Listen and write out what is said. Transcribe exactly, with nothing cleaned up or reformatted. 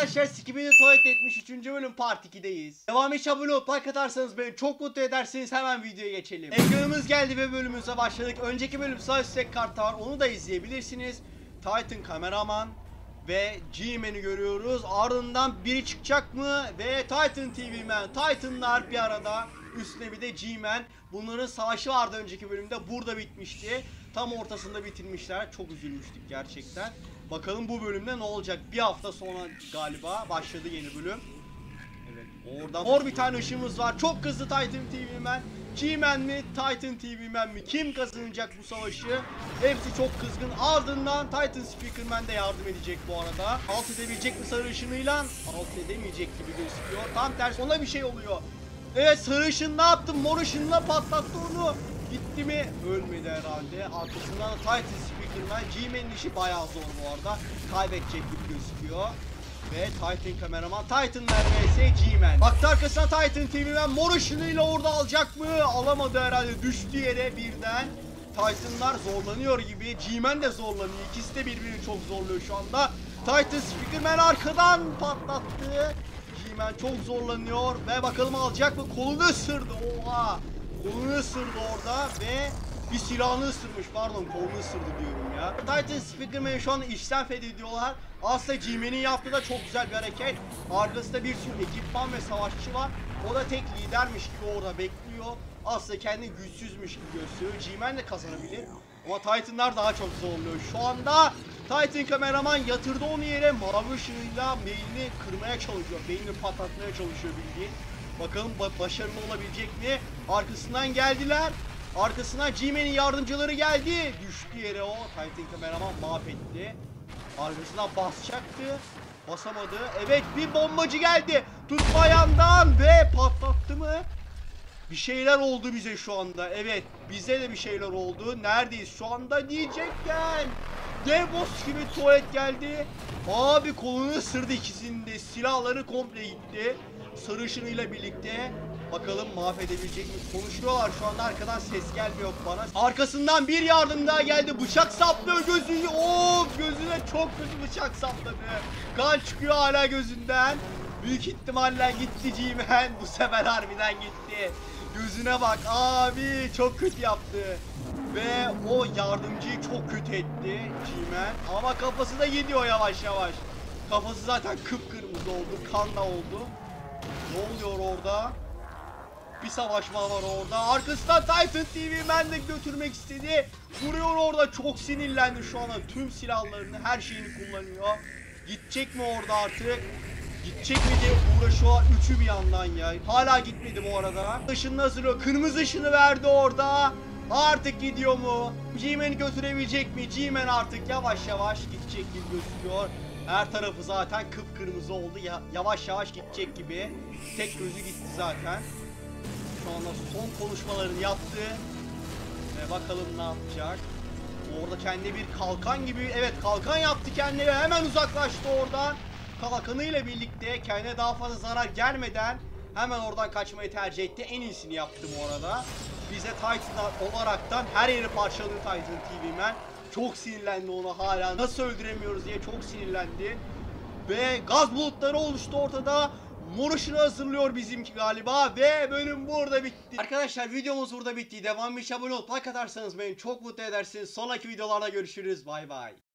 Arkadaşlar Skibidi Tuvalet yetmiş üçüncü bölüm part iki'deyiz. Devam için abone olup like atarsanız beni çok mutlu edersiniz. Hemen videoya geçelim. Ekranımız geldi ve bölümümüze başladık. Önceki bölüm sağ üstteki kartta var, onu da izleyebilirsiniz. Titan kameraman ve G-Man'i görüyoruz. Ardından biri çıkacak mı? Ve Titan T V Man. Titan'lar bir arada. Üstüne bir de G-Man. Bunların savaşı vardı önceki bölümde. Burada bitmişti. Tam ortasında bitirmişler. Çok üzülmüştük gerçekten. Bakalım bu bölümde ne olacak? Bir hafta sonra galiba başladı yeni bölüm. Evet, oradan mor bir tane ışığımız var. Çok hızlı Titan T V Man. G-Man mi? Titan T V Man mi? Kim kazanacak bu savaşı? Hepsi çok kızgın. Ardından Titan Speaker Man de yardım edecek bu arada. Alt edebilecek mi sarı ışınıyla? Alt edemeyecek gibi gözüküyor. Tam tersi, ona bir şey oluyor. Evet, sarı ışın ne yaptı? Mor ışınla patlattı onu. Gitti mi? Ölmedi herhalde. Arkasından da Titan Speaker Man. G-Man'in işi bayağı zor bu arada. Kaybedecek gibi gözüküyor. Ve Titan kameraman. Titan'lar vs G-Man. Baktı arkasına Titan T V Man. Mor ışınıyla orada alacak mı? Alamadı herhalde. Düştü yere birden. Titan'lar zorlanıyor gibi. G-Man de zorlanıyor. İkisi de birbirini çok zorluyor şu anda. Titan Speaker Man arkadan patlattı. G-Man çok zorlanıyor. Ve bakalım alacak mı? Kolunu ısırdı. Oha. Kolunu ısırdı orada ve bir silahını ısırmış. Pardon, kolunu ısırdı diyorum ya. Titan Speaker Man'i şu an işten fethediyorlar. Aslında G-Man'in yaptığı da çok güzel bir hareket. Arkasında bir sürü ekipman ve savaşçı var. O da tek lidermiş gibi orada bekliyor. Aslında kendi güçsüzmüş gibi gösteriyor. G-Man de kazanabilir. Ama Titan'lar daha çok zorluyor. Şu anda Titan kameraman yatırdı onu yere. Mavi ışığıyla beynini kırmaya çalışıyor. Beynini patlatmaya çalışıyor bildiğin. Bakalım ba başarılı olabilecek mi? Arkasından geldiler. Arkasından G-Man'in yardımcıları geldi. Düştü yere o. Titan kameraman mahvetti. Arkasından basacaktı. Basamadı. Evet, bir bombacı geldi. Tutma ayağından ve patlattı mı? Bir şeyler oldu bize şu anda. Evet, bize de bir şeyler oldu. Neredeyiz şu anda diyecekken. Dev boss gibi tuvalet geldi. Abi kolunu ısırdı ikisinin de. Silahları komple gitti. Sarışınıyla birlikte. Bakalım mahvedebilecek mi? Konuşuyorlar şu anda, arkadan ses gelmiyor bana. Arkasından bir yardım daha geldi. Bıçak saplıyor gözünü. Of, gözüne çok kötü bıçak sapladı. Kan çıkıyor hala gözünden. Büyük ihtimalle gitti G-Man. Bu sefer harbiden gitti. Gözüne bak abi, çok kötü yaptı. Ve o yardımcıyı çok kötü etti G-Man. Ama kafası da gidiyor yavaş yavaş. Kafası zaten kıpkırmızı oldu. Kanla oldu. Ne oluyor orada? Bir savaşma var orada. Arkasından Titan T V Man de götürmek istedi. Vuruyor orada. Çok sinirlendi şu anda. Tüm silahlarını, her şeyini kullanıyor. Gidecek mi orada artık? Gidecek mi diye uğraşıyor. Üçü bir yandan ya. Hala gitmedi bu arada. Işını hazırlıyor. Kırmızı ışını verdi orada. Artık gidiyor mu? G-Man'i götürebilecek mi? G-Man artık yavaş yavaş gidecek gibi gözüküyor. Her tarafı zaten kıpkırmızı oldu. Ya, yavaş yavaş gidecek gibi. Tek gözü gitti zaten. Şu anda son konuşmalarını yaptı. Ve bakalım ne yapacak. Orada kendi bir kalkan gibi, evet, kalkan yaptı kendine ve hemen uzaklaştı oradan. Kalkanıyla birlikte kendine daha fazla zarar gelmeden hemen oradan kaçmayı tercih etti. En iyisini yaptı bu arada. Bize Titan olaraktan her yeri parçaladı Titan T V Man. Çok sinirlendi ona hala. Nasıl öldüremiyoruz diye çok sinirlendi. Ve gaz bulutları oluştu ortada. Mor ışını hazırlıyor bizimki galiba ve bölüm burada bitti. Arkadaşlar videomuz burada bitti. Devamı için abone olup like atarsanız beni çok mutlu edersiniz. Sonraki videolarda görüşürüz. Bay bay.